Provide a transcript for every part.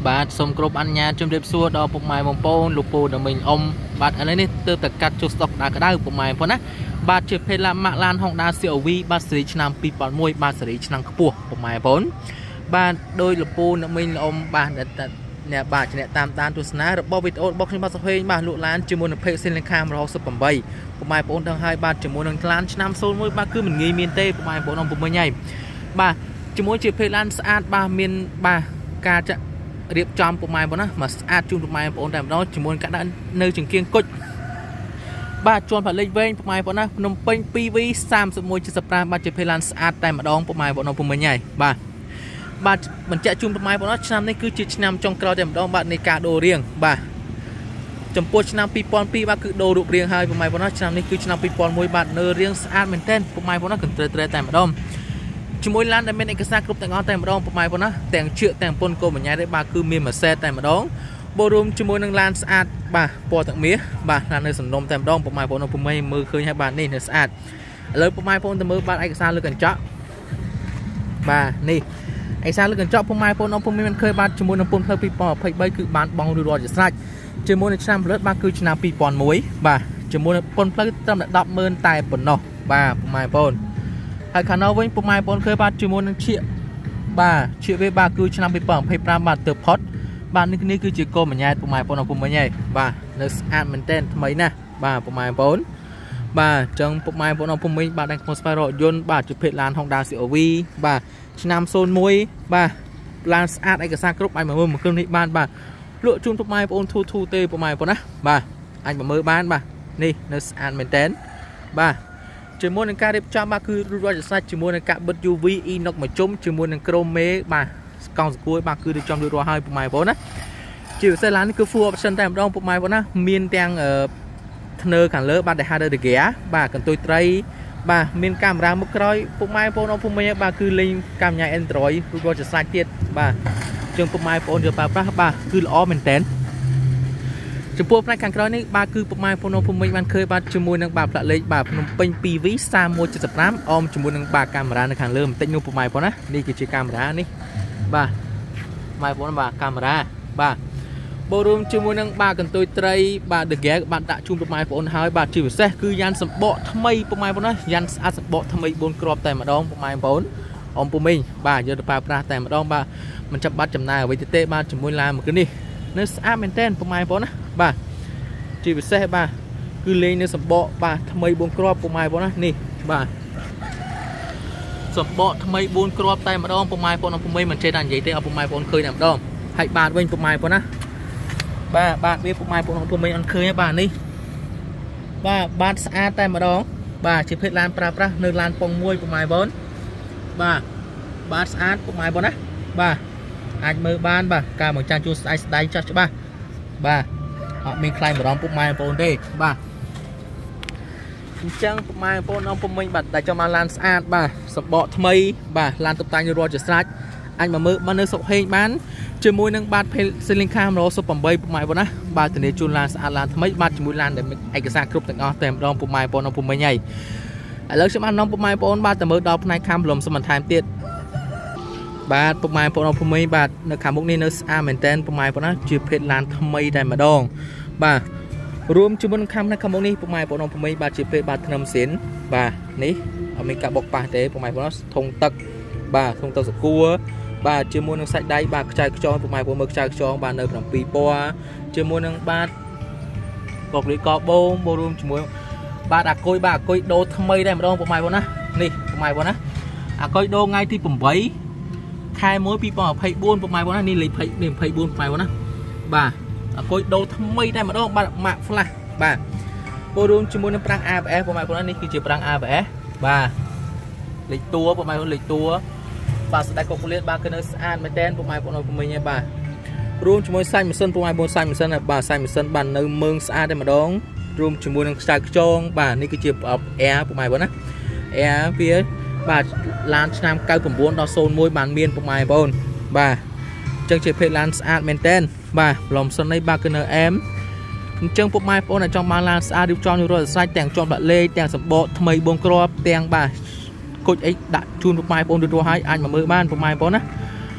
បាទសូមគោរពអនុញ្ញាតជម្រាបសួរដល់ពុកម៉ែបងប្អូនលោកពូដល់មីងអ៊ំបាទឥឡូវនេះទើបតែកាត់ចុះស្តុកក្តៅពុកម៉ែបងប្អូនណាបាទជាភេទឡាម៉ាក់ឡាន Honda CR-V បាទស៊េរីឆ្នាំ 2001 បាទស៊េរីឆ្នាំខ្ពស់ពុកម៉ែបងប្អូនបាទដោយលោកពូដល់មីងអ៊ំបាទអ្នកបាទជាអ្នកតាមដានទស្សនារបស់វីដេអូរបស់ខ្ញុំបាទសុភេងបាទលក់ឡានជាមួយនឹង Page Silicon 168ពុកម៉ែបងប្អូនដឹងហើយបាទជាមួយនឹងឡានឆ្នាំ01បាទគឺមិនងាយមានទេពុកម៉ែបងប្អូនពុំមិញហើយបាទជាមួយជាភេទឡានស្អាតបាទមានបាទការចាក់រៀបចំពុកម៉ែបងណាមកស្អាតជូនពុកម៉ែបងប្អូនតែម្ដងជាមួយកាក់ដាក់នៅចង្គៀងគុជបាទជាន់ផលិតវែងពុកម៉ែបងណាភ្នំពេញ 2V 3175បាទជាភេទឡានស្អាតតែម្ដងពុកម៉ែបងពុំមិញហើយបាទបញ្ជាក់ជូនពុកម៉ែបងណាឆ្នាំនេះគឺជាឆ្នាំចុងក្រោយតែម្ដងបាទនៃការដូររៀងបាទចំពោះឆ្នាំ2002បាទគឺដូររូបរាងហើយពុកម៉ែបងណាឆ្នាំនេះគឺឆ្នាំ2001បាទនៅរៀងស្អាតមែនទែនពុកម៉ែបងណាកន្ទ្រែតែម្ដងជាមួយឡានដែលមានឯកសារគ្រប់ទាំងអស់តែម្ដងពុកម៉ែបងណាទាំងជឿទាំងពុនកូនបញ្ញាទេបាទគឺមានម៉ាសេតែម្ដងបូររួមជាមួយនឹងឡានស្អាតបាទពណ៌ទឹកមាសបាទឡាននៅសំណុំតែម្ដងពុកម៉ែបងពុំមើលឃើញហើយបាទនេះនៅស្អាតឥឡូវពុកម៉ែបងទៅមើលបាទឯកសារលើកញ្ចក់បាទនេះឯកសារលើកញ្ចក់ពុកម៉ែបងពុំមានឃើញបាទជាមួយនឹងពន្ធផ្លូវ2023គឺបានបង់រួចរាល់ជាស្រេចជាមួយនឹងឆ្នាំផលិតបាទគឺឆ្នាំ2001បាទជាមួយនឹងពន្ធផ្លូវត្រឹមតែ 100000 តែប៉ុណ្ណោះបាទពុកម៉ែបងហើយខាងនោះវិញពុកម៉ែបងឃើញបាទជាមួយនឹងឈៀកបាទឈៀកវាបាទគឺឆ្នាំ2025បាទទៅផុតបាទនេះគឺជាកូនបញ្ញាពុកម៉ែបងពុំមិញហើយបាទនៅស្អាតមែនទែនថ្មីណាស់បាទពុកម៉ែបងបាទអញ្ចឹងពុកម៉ែបងពុំមិញបាទđangស្វែងរកយន្តបាទជាភេទឡាន Honda CR-V បាទឆ្នាំ01បាទឡានស្អាតឯកសារគ្រប់អាចមកមើលមួយគ្រឿងនេះបានបាទលក់ជូនពុកម៉ែបងធូទេពុកម៉ែបងណាបាទអាចមកមើលបានបាទនេះនៅស្អាតមែនទែនបាទជាមួយនឹងការរៀបចំបាទគឺរួចរាល់ជាស្រេចជាមួយនឹងការបិទ UV inox មួយជុំជាមួយនឹងក្រមមេបាទកង់សគួយបាទគឺរៀបចំរួចរាល់ហើយពុកម៉ែបងណាជាពិសេសឡាននេះគឺ full option តែម្ដងពុកម៉ែបងណាមានទាំងធ្នើខាងលើបាទដែលហៅថា gear បាទកន្ទុយត្រីបាទមានកាមេរ៉ាមុខក្រោយពុកម៉ែបងពុកមិញបាទគឺលេងកាមេរ៉ា Android រួចរាល់ជាស្រេចទៀតបាទជាងពុកម៉ែបងយកប្រើប្រាស់បាទគឺល្អមែនតើចំពោះផ្នែកខាងក្រោយនេះបាទគឺពុកម៉ែបងពុំមិញបានឃើញបាទជាមួយនឹងបាទផ្លាកលេខបាទភ្នំពេញ 2V 3175អមជាមួយនឹងបាទកាមេរ៉ានៅខាងលើបន្តិចនោះពុកម៉ែបងណានេះគឺជាកាមេរ៉ានេះបាទម៉ែបងបាទកាមេរ៉ាបាទបូររួមជាមួយនឹងបាទកន្ទុយត្រីបាទ The Gear បានដាក់ជូនពុកម៉ែបងហើយបាទជាពិសេសគឺយ៉ានសម្បកថ្មីពុកម៉ែបងណាយ៉ានស្អាតសម្បកថ្មី4គ្រាប់តែម្ដងពុកម៉ែបងអមពុំមិញបាទយកទៅប្រើប្រាស់តែម្ដងបាទមិនចាំបាច់ចំណាយអ្វីទេបាទជាមួយឡានមួយគ្រឿងនេះនៅស្អាតមែនទែនពុកម៉ែបងណាបាទជាពិសេសបាទគឺលេងនៅសម្បកបាទថ្មី4គ្រាប់ពុកម៉ែបងណានេះបាទសម្បកថ្មី4គ្រាប់តែម្ដងពុកម៉ែបងពុំមិញមិនចេះតែនិយាយទេឲ្យពុកម៉ែបងឃើញតែម្ដងហើយបាទវិញពុកម៉ែបងណាបាទវាពុកម៉ែបងពុំមិញអត់ឃើញទេបាទនេះបាទស្អាតតែម្ដងបាទជាភេទឡានប្រើប្រាស់នៅឡានពងមួយពុកម៉ែបងបាទស្អាតពុកម៉ែបងណាបាទអាចមើលបានបាទការមកចាស់ជួស្ដាយចាស់ច្បាស់បាទអត់មានខ្លាញ់បារម្ភពុកម៉ែបងទេបាទអញ្ចឹងពុកម៉ែបងពុំមិញបាទតែចាំមកឡានស្អាតបាទសម្បកថ្មីបាទឡានតុបតែងរាល់ជាស្រេចអាចមកមើលបាននៅសុកហេងបានជាមួយនឹងបាទ Page Silicon 168ពុកម៉ែបងណាបាទធានាជូនឡានស្អាតឡានថ្មីបាទជាមួយឡានដែលមានឯកសារគ្រប់ទាំងអស់តែម្ដងពុកម៉ែបងពុំមិញហើយឥឡូវខ្ញុំបាននាំពុកម៉ែបងបាទទៅមើលដល់ផ្នែកខាងប្លុំសំបន្ថែមទៀតបាទពុកម៉ែបងពុំមិញបាទនៅខាងមុខនេះនៅស្អាតមែនតើពុកម៉ែបងណាជាភេទឡានថ្មីតែម្ដងបាទរួមជាមួយនឹងខាងមុខនេះពុកម៉ែបងពុំមិញបាទជាភេទបាទថ្នាំស៊ីនបាទនេះអត់មានការបុកប៉ះទេពុកម៉ែបងណាធុងទឹកបាទធុងទឹកសគួរបាទជាមួយនឹងសាច់ដៃបាទខ្ចៅខ្ចងពុកម៉ែបងមើលខ្ចៅខ្ចងបាទនៅ7ពណ៌ជាមួយនឹងបាទកុកលីកបូមរួមជាមួយបាទអាគុយដូរថ្មីតែម្ដងពុកម៉ែបងណានេះពុកម៉ែបងណាអាគុយដូរថ្ងៃទី8ខែ1 2024ពុកម៉ែបងណានេះលេខ24ពុកម៉ែបងណាបាទអាគុយដូរថ្មីតែម្ដងបាទម៉ាក់ flash បាទបូររួមជាមួយនឹងប្រាំង ABS ពុកម៉ែបងណានេះគឺជាប្រាំង ABS បាទលេខតួពុកម៉ែបងលេខតួបាទស្ដាយកុកលៀតបាទគឺនៅស្អាតមែនតើពុកម៉ែបងពុំមិញឯបាទរួមជាមួយសាច់ម៉ាស៊ីនពុកម៉ែបងសាច់ម៉ាស៊ីនបាទសាច់ម៉ាស៊ីនបាទនៅមើងស្អាតតែម្ដងរួមជាមួយនឹងខ្សែខ្ចងបាទនេះគឺជាប្រអប់ Air ពុកម៉ែបងណា Air វាបាទឡានឆ្នាំ99ដល់01បានមានពុកម៉ែបងបាទអញ្ចឹងជាភេទឡានស្អាតមែនតើបាទប្លុំសិននេះបាទគឺនៅអែមអញ្ចឹងពុកម៉ែបងចង់បានឡានស្អាតរៀបចំរួចរាល់ស្រេចទាំងជាប់ដាក់លេខទាំងសម្បកថ្មី4គ្រាប់ទាំងបាទគុជអីដាក់ជូនពុកម៉ែបងរួចរាល់ហើយអាចមកមើលបានពុកម៉ែបងណា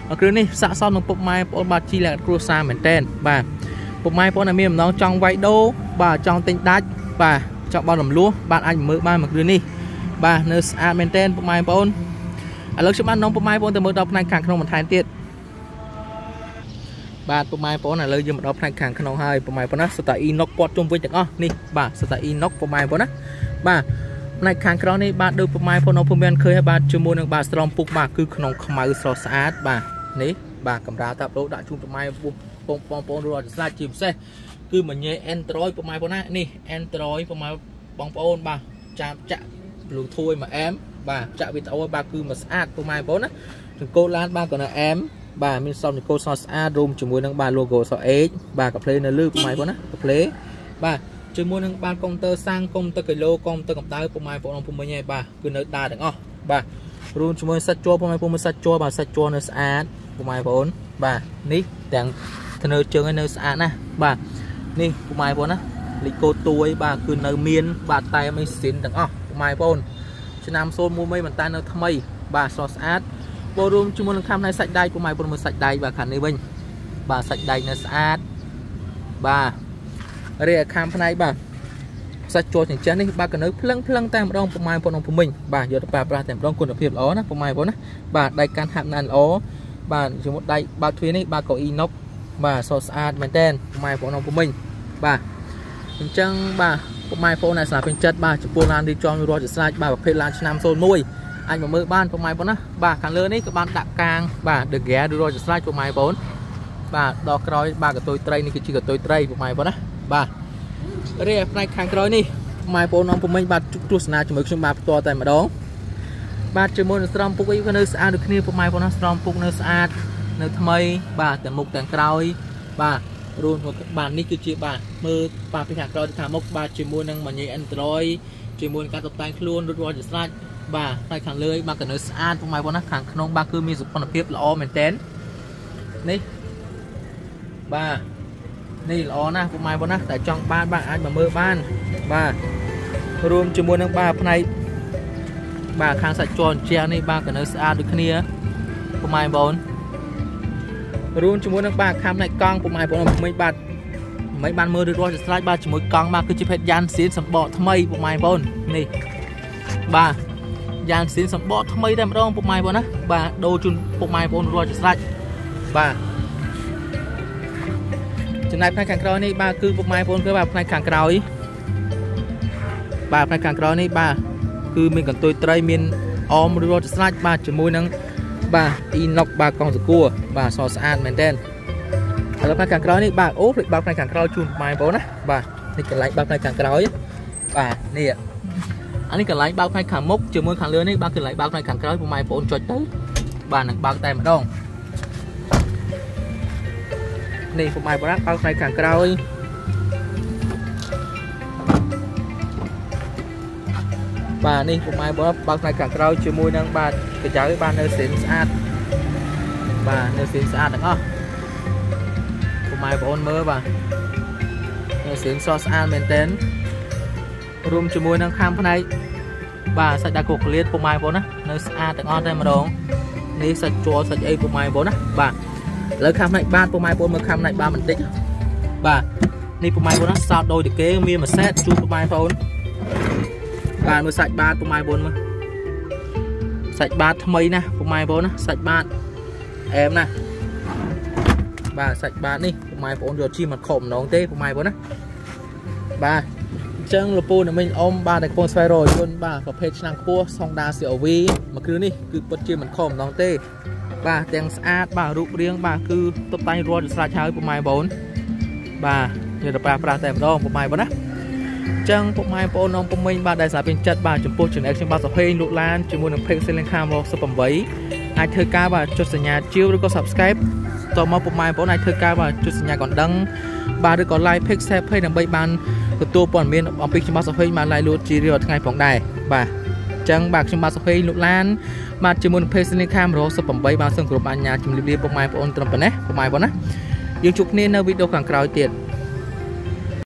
cứ ní sạ son nó bột mai bột bát chi là cua sa mền tên bà bột mai bột là miếng nó trong váy đô bà trong tinh đách bà trong bao đầm lúa bạn anh mới ba mà cứ ní bà nơi sa mền tên bột mai bột lúc chúng ăn nông bột mai bột từ mới đọc này càng không một thái tiết bà bột mai bột là lời dương một đọc này càng không hai bột mai bột nó sẽ tại inox bột trong với chẳng ní bà sẽ tại inox bột mai bột á bà này càng cái này bà được mai phone ông phun khơi hay bà chưa mua được bà strong phục bà cứ không mai so sát bà ní bà cầm ra tập đấu đã chung mai bông rồi ra chìm xe cứ mà nhẹ android mai phone này android mai bông phone bà chạm chạm luôn thôi mà em bà chạm bị tao bà cứ mà sát mai phone á cô lan bà còn là em bà mình xong thì cô so sát room chỉ mua được bà logo so x bà cặp play là lư mai phone á cặp play bà chỉ muốn nâng ban công tơ sang công tơ cái lô công tơ cầm tay của mai bọn ông nhảy bà cứ nơi đa được không bà luôn chỉ muốn sát cho mai bọn sát cho bà sát cho nơi sát của mai bọn bà ní đang thân nơi chơi nơi sát nè bà ní của mai bọn á lịch cô tuổi bà cứ nơi miên bà tay mới xin được không của mai bọn chỉ nam xôn mua mấy bàn tay nơi tham mây bà so sát bộ luôn chỉ muốn tham này sạch đai của mai bọn mới sạch đai và khả năng bình bà sạch đai nơi sát bà đây khám này bà sạch cho những chân này bà cần nói phăng tam đông của mai của mình bà giờ bà tìm đông quân ở phía đó của mai bốn bà đây can hạng nan ó bà chỉ một đây bà thuê này bà có inox bà so sát mền tên mai của mình bà chân bà của mai phone này là phiên chất bà chụp polan đi cho rồi slide bà phê lan nam zone môi anh mà mơ ban của mai bốn bà càng lớn ấy các bạn đã càng bà được ghé rồi slide của mai bốn bà đo coi bà của tôi tray này cái chỉ của tôi tray của mai bốn bà đây này khang coi đi mai bốn ông của mình bà chút na cho mấy chúng bà to tại mà đó bà chỉ muốn strong phục ấy cái nơi xa được kia của mai bốn nó strong phục nơi xa nơi tham ấy bà từ mục tàng coi bà luôn một các bạn ní cứ chia bà mơ bà phải hạt coi thả mốc bà chỉ muốn năng mà nhảy android chỉ muốn các tập tay luôn rồi slide bà này khang lưới bà cần nơi xa của mai bốn nó khang không bà cứ mi dục con tiếp là mình tên ní bàนี่ล้อนะพวกไม้บนนะแต่จองบ้านบ้านอันมาเมื่อบ้านบ้ารวมจำนวนทั้งบ้านภายในบ้านข้างสัตว์จรเชียนี่บ้านกับเนื้อสะอาดด้วยគ្នាพวกไม้บนรวมจำนวนทั้งบ้านข้างในกองพวกไม้บนไม่บ้านมือด้วยรอยสไลด์บ้านจมูกกองบ้านคือจะเพชรยันสีสัมบอทำไมพวกไม้บนนี่บ้านยันสีสัมบอทำไมได้มาลองพวกไม้บนนะบ้านโดจุนพวกไม้บนรอยสไลด์บ้านจากนั้นในขังกรอยนี่บ้าคือพวกไม้พนคือแบบในขังกรอยบ้าในขังกรอยนี่บ้าคือมีกันตัวไตรมีนออมหรือว่าจะสไลด์บ้าจมูกนั่งบ้าอินล็อกบ้ากองสกัวบ้าซอสอันเหมือนเดิมแล้วในขังกรอยนี่บ้าโอ้หรือบ้าในขังกรอยจุนไม้พนนะบ้านี่กันไล่บ้าในขังกรอยบ้านี่อ่ะอันนี้กันไล่บ้าในขังมุกจมูกขังเรือนี่บ้าคือไล่บ้าในขังกรอยพวกไม้พนจดตื้อบ้าหนังบ้าแต่มาดองนี่ผมหมายว่าเอาใส่ขังกระเอาbàนี่ผมหมายว่าเอาใส่ขังกระเอาช่วยมวยนั่งbàกระจายbàเนื้อเส้นสะอาดbàเนื้อเส้นสะอาดนะครับผมหมายว่าเมื่อbàเนื้อเส้นซอสสะอาดเหมือนเต้นรวมช่วยมวยนั่งข้ามภายในbàใส่ดากุกเลียดผมหมายว่านะเนื้อสะอาดแต่งอนได้มาดองนี่ใส่จั่วใส่ไอ้ผมหมายว่านะbàแล้วคำในบ้านปูไม้ปูมือคำในบ้านมันติ๊กบ่านี่ปูไม้ปูนะสาวโดยเด็กเก๋มีมาเซตจูปูไม้ปูนบ้านมือใส่บ้านปูไม้ปูนมือใส่บ้านทำไมนะปูไม้ปูนะใส่บ้านเอ็มนะบ่าใส่บ้านนี่ปูไม้ปูนโยนชีมันข่มน้องเต้ปูไม้ปูนะบ่าจังลูกปูเนี่ยมันอมบ้านแต่ปูนสไปโรยจนบ่าประเภทนางปูซองดาเสียววีมาคือนี่คือปูนชีมันข่มน้องเต้bà tiếng sát bà rụp riêng bà cứ tập tay rồi sạch hơi của mai bốn bà giờ là bà tìm đó của mai bốn á chân của mai bốn ông của mình bà đại xã bên chất bà chụp post trên action bà sập hay lụt lan chỉ muốn phê lên cam rồi sập bẫy ai chơi ca bà cho sinh nhà chiếu được có subscribe tò mò của mai bốn ai chơi ca bà cho sinh nhà còn đăng bà được có like pick share hay làm bay ban của tôi còn miền ông pick trên bà sập hay mà lại luôn chỉ riêng ngày phòng đài bà chân bạc trên bà sập hay lụt lan mà chỉ muốn phê lên cam rồi sập bẫy bà sân của bà nhà chụp liệp liệp của mai bốn tầm này của mai bốn á dương chụp nên video càng cào tiền